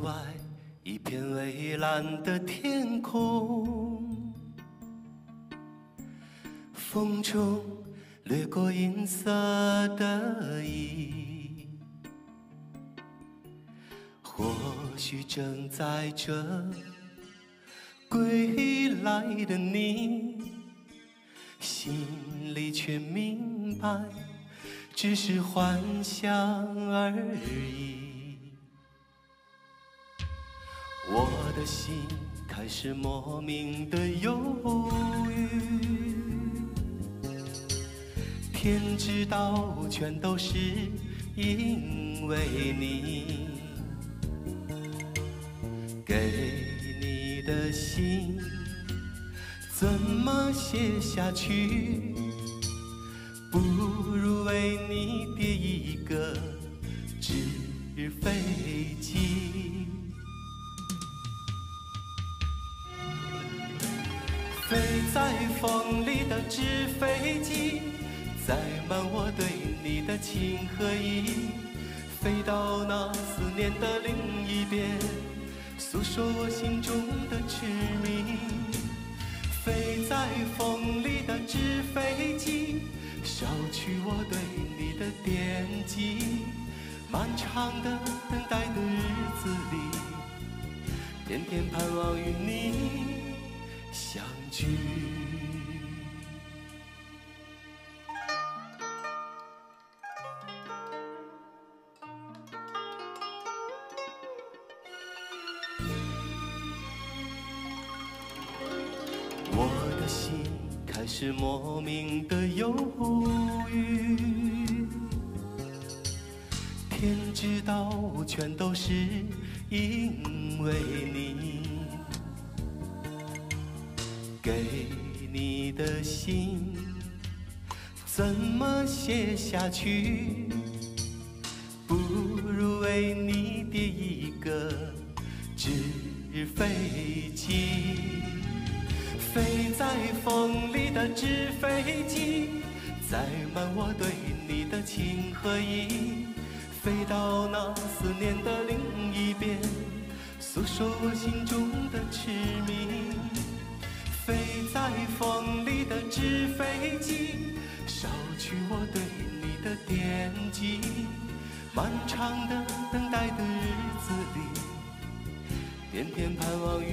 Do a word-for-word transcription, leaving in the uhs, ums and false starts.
外一片蔚蓝的天空，风中掠过银色的衣，或许正在这归来的你，心里却明白，只是幻想而已。我的心开始莫名的忧郁，天知道全都是因为你，给你的信怎么写下去？不如为你叠一个纸飞机，飞在风里的纸飞机，载满我对你的情和意，飞到那思念的另一边，诉说我心中的痴迷。飞在风里的纸飞机，捎去我对你的惦记。漫长的等待的日子里，天天盼望与你相聚。我的心开始莫名的忧郁，天知道全都是因为你，给你的信怎么写下去？不如为你叠一个纸飞机，飞在风里的纸飞机，载满我对你的情和意，飞到那思念的另一边，诉说我心中的痴迷。飞在风里的纸飞机，捎去我对你的惦记。漫长的等待的日子里，天天盼望与